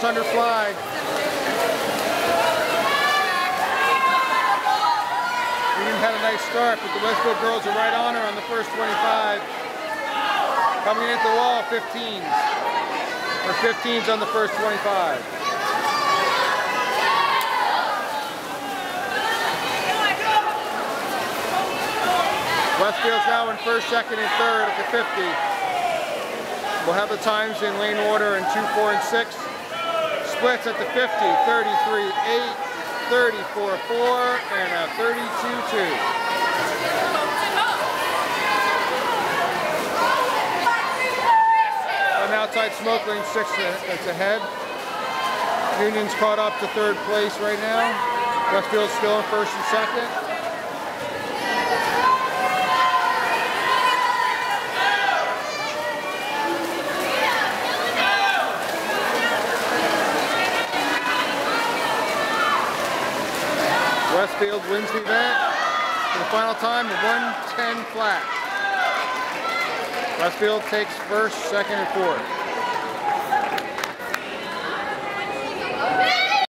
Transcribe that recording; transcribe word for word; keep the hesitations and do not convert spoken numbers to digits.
hundred flag. Union had a nice start, but the Westfield girls are right on her on the first twenty-five. Coming into the wall, fifteens. Or fifteens on the first twenty-five. Westfield's now in first, second, and third at the fifty. We'll have the times in lane order in two, four, and six. Splits at the fifty, thirty-three eight, thirty-four four, and a thirty-two two. On outside smoke lane six, that's ahead. Union's caught up to third place right now. Westfield's still in first and second. Westfield wins the event for the final time of one ten flat. Westfield takes first, second, and fourth.